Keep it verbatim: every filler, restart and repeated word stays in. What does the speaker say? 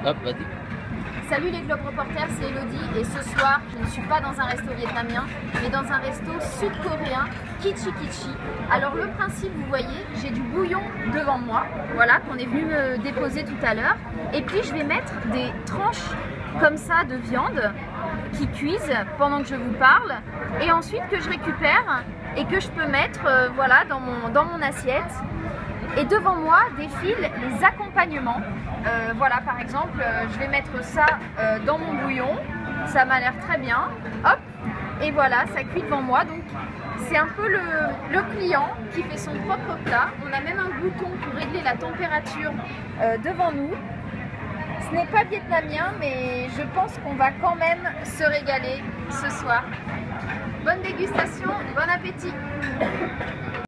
Hop, vas-y. Salut les Globe Reporters, c'est Elodie et ce soir je ne suis pas dans un resto vietnamien mais dans un resto sud-coréen, Kichi Kichi. Alors le principe, vous voyez, j'ai du bouillon devant moi, voilà, qu'on est venu me déposer tout à l'heure, et puis je vais mettre des tranches comme ça de viande qui cuisent pendant que je vous parle et ensuite que je récupère et que je peux mettre euh, voilà, dans mon, dans mon assiette. Et devant moi défilent les accompagnements. Euh, voilà, par exemple, euh, je vais mettre ça euh, dans mon bouillon. Ça m'a l'air très bien. Hop, et voilà, ça cuit devant moi. Donc, c'est un peu le, le client qui fait son propre plat. On a même un bouton pour régler la température euh, devant nous. Ce n'est pas vietnamien, mais je pense qu'on va quand même se régaler ce soir. Bonne dégustation, bon appétit!